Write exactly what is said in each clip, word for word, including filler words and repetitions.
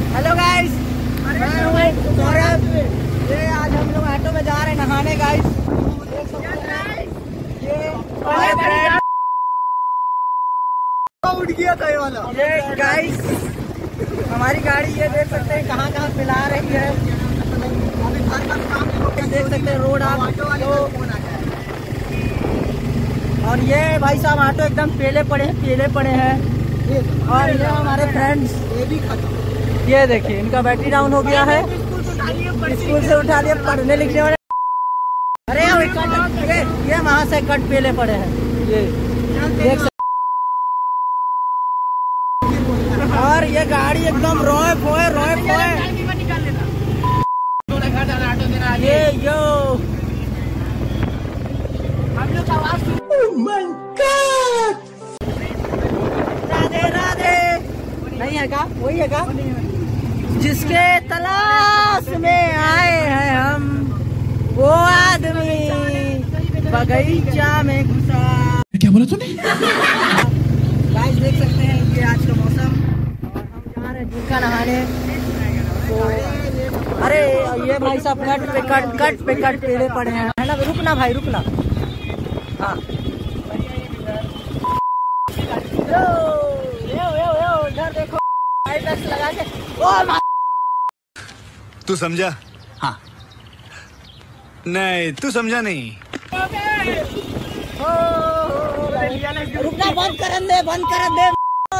Hello guys, मैं हूँ सौरभ। ये आज हम लोग ऑटो में जा रहे हैं नहाने गाइस। ये उठ गया था ये वाला। ये गाइस हमारी गाड़ी, ये देख सकते हैं कहाँ कहाँ पिला रही है। देख सकते हैं रोड आप तो। और ये भाई साहब ऑटो एकदम पेले पड़े हैं, पेले पड़े हैं। और ये हमारे फ्रेंड्स, ये भी खत्म। ये देखिए इनका बैटरी डाउन हो गया है। स्कूल से उठा लिया, पढ़ने लिखने वाले। अरे ये ये वहाँ से कट पेले पड़े हैं। ये देख सकते। और ये गाड़ी एकदम रोए फोए रोए फोए। ये यो हम लोग आवाज। राधे राधे। नहीं है का? वही है का? जिसके तलाश में आए हैं हम, वो आदमी बगीचा में घुसा। क्या बोला तूने? गाइस देख सकते हैं ये आज का मौसम। और हम जा रहे हैं झुमका नहाने। तो अरे ये भाई साहब कट पे कट कट पे कट पेड़े पड़े हैं, है ना? रुकना भाई रुकना। हाँ इधर देखो, लगा के। ओ तू समझा? हाँ। नहीं तू समझा नहीं। रुकना, बंद कर दे, बंद कर दे।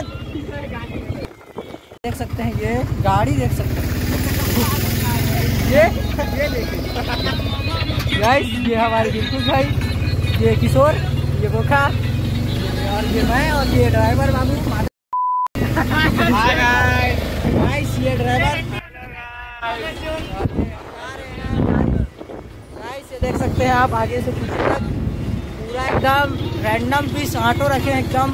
देख सकते हैं ये गाड़ी, देख सकते हैं ये ये देखिए गाइस, ये हमारे दिलखुश भाई, ये किशोर, ये बोखा, और ये मैं, और ये ड्राइवर बाबू। गाइस ये ड्राइवर गाइस, ये देख सकते हैं आप आगे से पीछे तक पूरा एकदम रैंडम पीस ऑटो रखे हैं एकदम।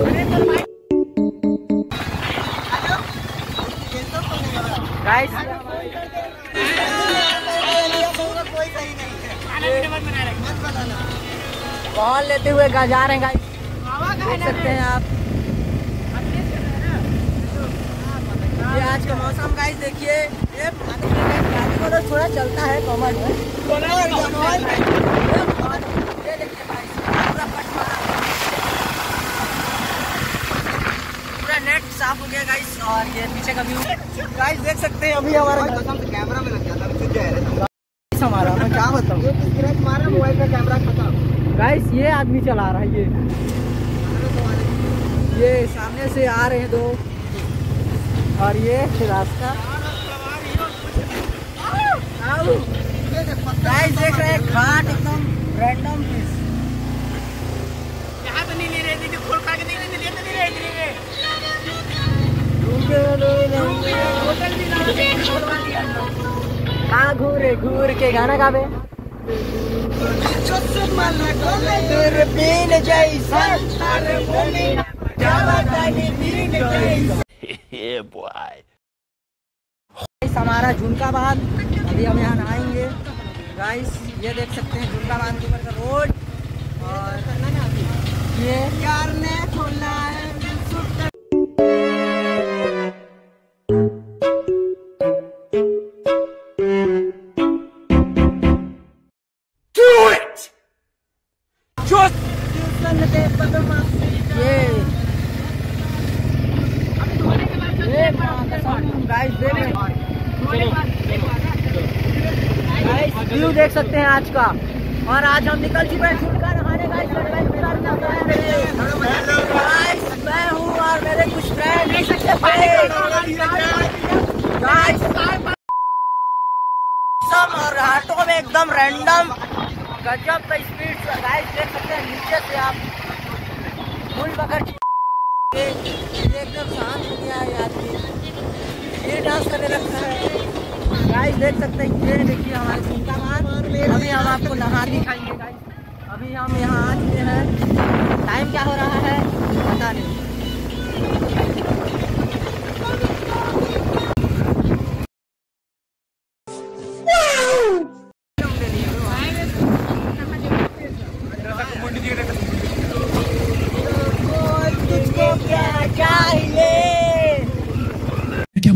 गाइस बॉल लेते हुए जा रहे हैं गाइस, देख सकते हैं आप। ये आज का मौसम गाइस देखिए। ये तो थोड़ा चलता है कॉमन में। ये देखिए भाई पूरा नेट साफ हो गया गाइस। और ये पीछे का व्यू गाइस देख सकते हैं। अभी हमारा कैमरा में लग जाता हमारा, मैं क्या बताऊँ, स्क्रैच मारा मोबाइल का कैमरा खत्म। गाइस ये आदमी चला रहा है, ये ये सामने से आ रहे हैं दो, और ये रास्ता गाइस देख रहे हैं घाट एकदम रैंडम पीस। यहाँ तो नहीं ले रहे थे, खोल खा के नहीं ले तो नहीं रहे। हाँ घूरे घूर के गाना गावे। हमारा झुमकाबाद, अभी हम यहाँ नहाएंगे गाइस। ये देख सकते हैं झुमकाबाद के ऊपर का रोड। और ये यार ने खोला है। ये गाइस व्यू देख सकते हैं आज का। और आज हम निकल चुके हैं झुमका नहाने गाइस। मैं हूँ और मेरे कुछ फ्रेंड और ऑटो में एकदम रैंडम गजब का स्पीड गाइस देख सकते हैं। नीचे से आप फुल पकड़ एकदम शांत हो गया है आदमी, ये डांस करने लगता है गाइस देख सकते हैं। ये देखिए हमारे झुमकाबाद। अभी हम आपको नहा दिखाएंगे गाइस। अभी हम यहाँ आ चुके हैं। टाइम क्या हो रहा है पता नहीं।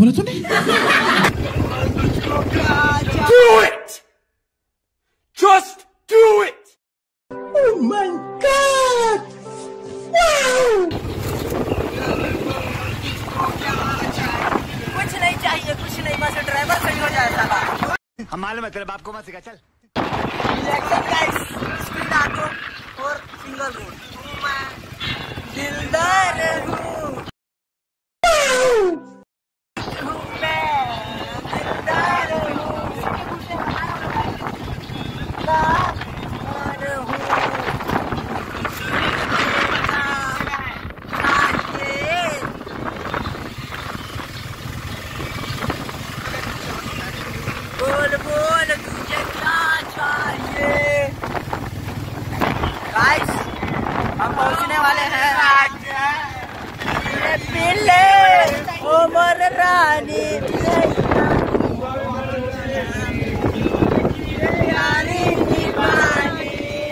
बोला तूने? Do it! Just do it! Oh my God! Wow! कुछ नहीं चाहिए, कुछ नहीं, बस ड्राइवर सही हो जाए साला। हम मालूम है तेरे बाप को मत सिखा, चल। रिएक्शन गाइस, स्पीड ऑटो और सिंगल रोड। मैं दिलदार हूँ, मैं दिलदार हूँ, दिलदार हूँ। बोल बोल तुझे क्या चाहिए? गाइस, हम पहुंचने वाले हैं पीले उमर रानी रानी दीवानी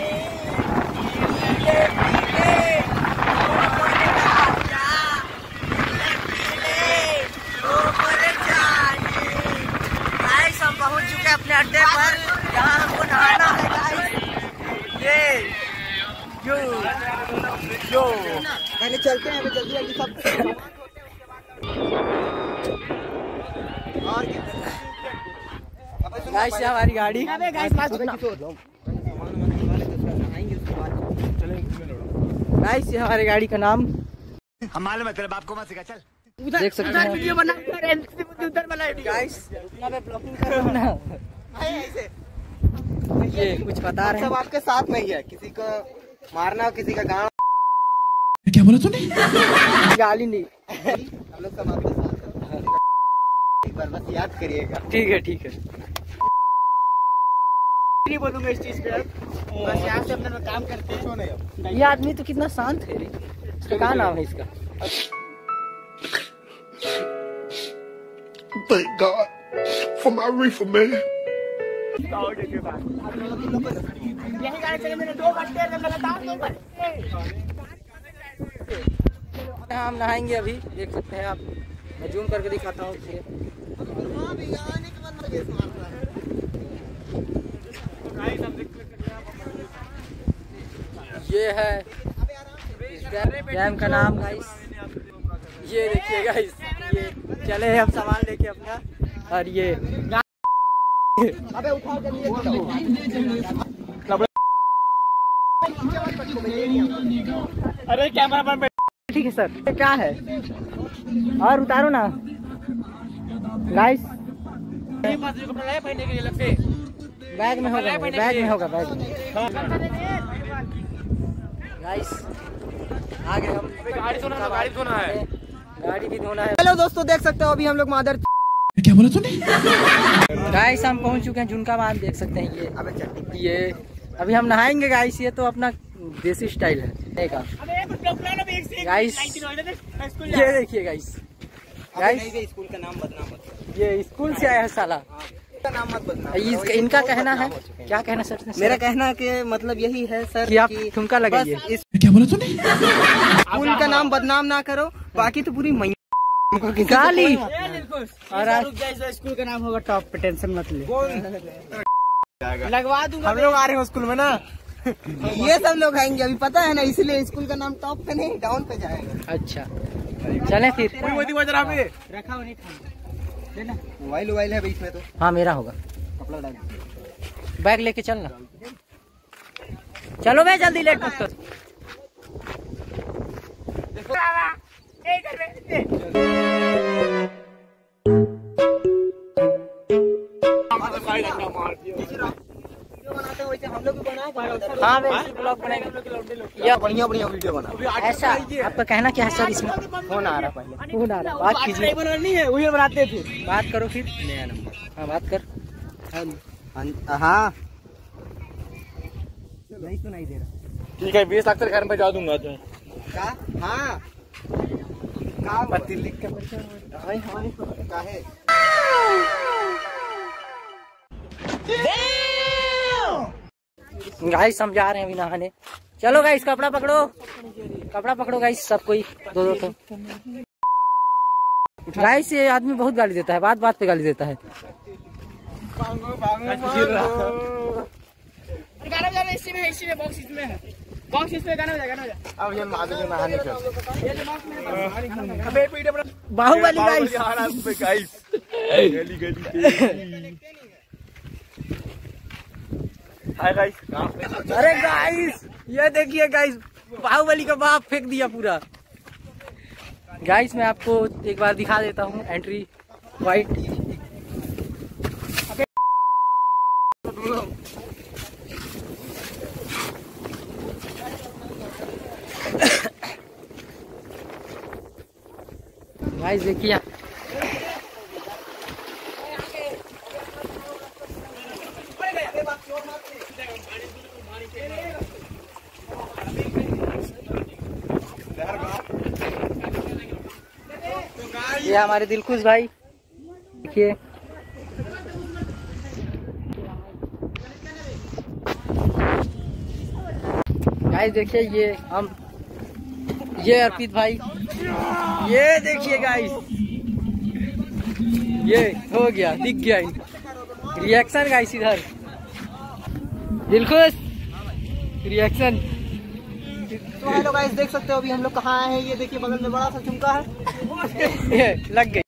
पीले पीले उमर राजा पीले उमर जानी। गाइस, हम पहुंच चुके हैं अपने अड्डे पर, जहाँ हमको नहाना है गाइस। ये यो यो पहले चलते हैं, जल्दी जल्दी सब। गाइस, ये हमारी गाड़ी। गाइस, ये हमारी गाड़ी का नाम। हम मालूम है तेरे बाप को मत सिखा, चल। देख सकते हैं वीडियो बना उधर बना गाइस, यहाँ पे ब्लॉगिंग कर रहा हूँ ना। ये कुछ बता रहे हैं, सब आपके साथ नहीं है, किसी को मारना किसी का गाँव। क्या बोला तूने? गाली नहीं। हम लोग सब आपके साथ हैं। एक बार बस याद करिएगा। ठीक है ठीक है, नहीं बोलूंगा इस चीज पे, बस यहाँ से अपना काम करते हैं। ये आदमी तो कितना शांत है रे। इसका क्या नाम है इसका? Thank God for my reefer, man. यही गाड़ी चले मैंने दो घंटे लगातार दो घंटे। हम नहाएंगे अभी, देख सकते हैं आप। मैं जूम करके दिखाता हूँ। ये है डैम का नाम गाइस। ये देखिए गाइस, ये चले हैं अब सामान लेके अपना। और ये अबे उठाओ जल्दी। अरे कैमरा पर ठीक है सर। ये क्या है? और उतारो ना गाइस। बैग में होगा, बैग में होगा, बैग में। गाइस, आगे हम गाड़ी धोना है, गाड़ी धोना है, गाड़ी भी धोना है। हेलो दोस्तों, देख सकते हो अभी हम लोग मादर। क्या बोला तूने? गाइस, हम पहुंच चुके हैं झुनका बांध, देख सकते हैं। ये ये अभी हम नहाएंगे गाइस। ये तो अपना देसी स्टाइल है गाइस। ये देखिए गाइस, गाइस स्कूल का नाम बदनाम मत, ये स्कूल से आया है साला। नाम मत बदनाम। इस, इनका कहना है, क्या कहना सर? मेरा कहना के मतलब यही है सर कि आप ठुमका लगाइए। क्या बोला तूने? स्कूल का नाम बदनाम ना करो, बाकी तो पूरी मैया गाली। और स्कूल का नाम होगा टॉप पे, टेंशन मत ले, लगवा दूंगा। हम लोग आ रहे हैं स्कूल में ना। ये सब लोग आएंगे अभी, पता है ना, इसलिए स्कूल का नाम टॉप पे नहीं डाउन पे जाएगा। अच्छा चले फिर। रखा नहीं मोबाइल मोबाइल है बीच में तो। हाँ मेरा होगा। कपड़ा डाल, बैग लेके चलना। चलो भाई जल्दी, लेट मत कर। हम लोग भी बनाए। हाँ ब्लॉग बनाएंगे। बढ़िया बढ़िया वीडियो बना। ऐसा आपका कहना क्या है सर? इसमें फोन आ रहा पहले, फोन आ रहा, बात कीजिए। नहीं है वही बनाते थे, बात करो फिर। नया नंबर। हाँ बात कर। हाँ नहीं सुनाई दे रहा। ठीक है, बीस लाख घर में जा दूंगा तो। का? हाँ पति लिख के का है। गाइस हम जा रहे हैं अभी नहाने। चलो गाइस, कपड़ा पकड़ो, कपड़ा पकड़ो गाइस, सब कोई दो दो तो। गाइस ये आदमी बहुत गाली देता है, बात बात पे गाली देता है। गाना बजाना इसी में, इसी में बॉक्स इसमें है, बॉक्स इसमें गाना बजा, गाना बजा। अब ये मादे में नहाने चल। अबे पीछे बड़ा बाहुबली गाइस, गाइस गली गली। Hi guys. अरे गाइस ये देखिए गाइस, बाहुबली का बाप फेंक दिया पूरा। गाइस मैं आपको एक बार दिखा देता हूँ एंट्री वाइट। गाइस देखिए ये हमारे दिलखुश भाई, देखिए गाइस, देखिए ये हम, ये अर्पित भाई, ये देखिए गाइस, ये हो गया, दिख गया रिएक्शन गाइस। इधर दिलखुश रिएक्शन। तो हेलो गाइस, देख सकते हो अभी हम लोग कहाँ आए हैं। ये देखिए बगल में बड़ा सा झुमका है, ये लग गई।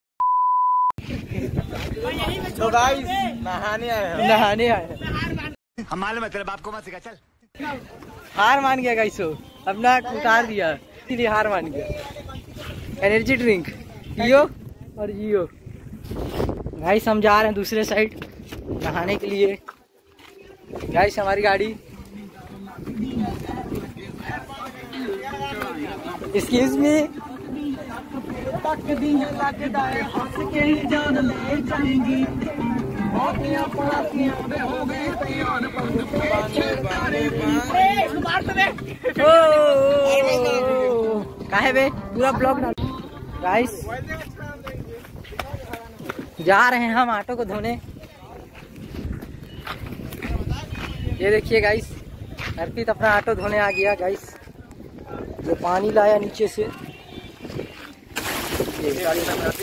तो गाइस नहाने आए हैं, नहाने आए हैं। हम मालूम है तेरे बाप को मत सिखा, चल। हार मान गया गाइस, वो अपना उतार दिया, इसीलिए हार मान गया। एनर्जी ड्रिंक पियो और जियो। गाइस हम जा रहे हैं दूसरे साइड नहाने के लिए। गाइस हमारी गाड़ी, एक्सक्यूज मी, काहे बे पूरा ब्लॉग डाल। गाइस जा रहे हैं हम ऑटो को धोने। ये देखिए गाइस, अर्पित अपना ऑटो धोने आ गया। गाइस जो पानी लाया नीचे से, ये गाड़ी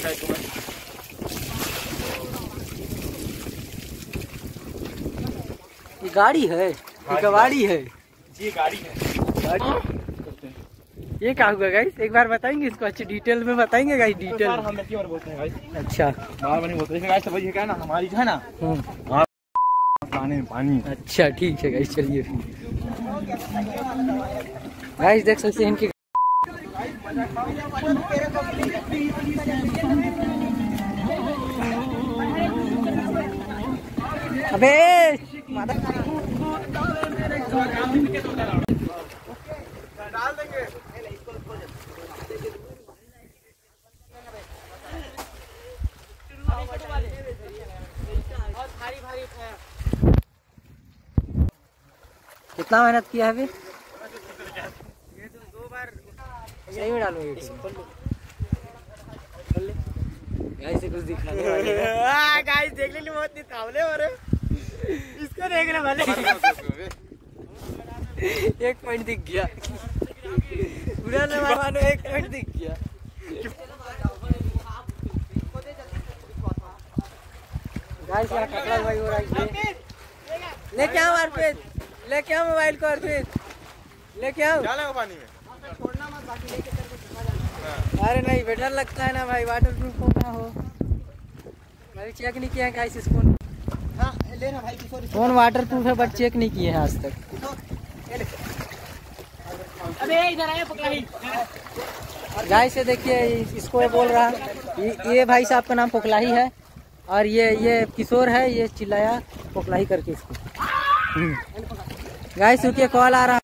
ये गाड़ी है, ये कबाड़ी है, ये गाड़ी है। गाड़ी ये क्या हुआ गाइस, एक बार बताएंगे इसको अच्छे डिटेल में बताएंगे गाइस, डिटेल। हम ऐसी बार बोलते हैं गाइस, अच्छा बार बार नहीं बोलते हैं गाइस। तो वही है ना, हमारी जो है ना पानी पानी। अच्छा ठीक है गाइस, चलिए फिर। गाइस देख सकते हैं इनकी, अबे माता डाल देंगे। कितना मेहनत किया है अभी? सही में डालूंगी गाइस से कुछ दिखाने वाले हैं। गाइस देख लेंगे, बहुत निकावले हो रहे, इसको देख रहे भले। एक पॉइंट दिख गया, पूरा मानो एक पॉइंट दिख गया। गाइस यहाँ कपड़ा भाई हो रहा है। लेके आओ अर्पित, लेके आओ मोबाइल को अर्पित, लेके आओ। डालेगा पानी में, छोड़ना मत, बाकी लेके चल के दिखा जाना। अरे नहीं बेटर लगता है ना भाई, वाटर प्रूफ हो ना हो। मैंने चेक नहीं किया है गाइस इस फोन। हाँ लेना भाई, किशोर फोन वाटर प्रूफ है बट चेक नहीं किए हैं आज तक। अबे इधर आया पकड़ा ही। गाइस से देखिए, इसको ये बोल रहा है, ये, ये भाई साहब का नाम पोखलाही है और ये ये किशोर है, ये चिल्लाया पोखलाही करके इसको। गाइस रुकिए, कॉल आ रहा है।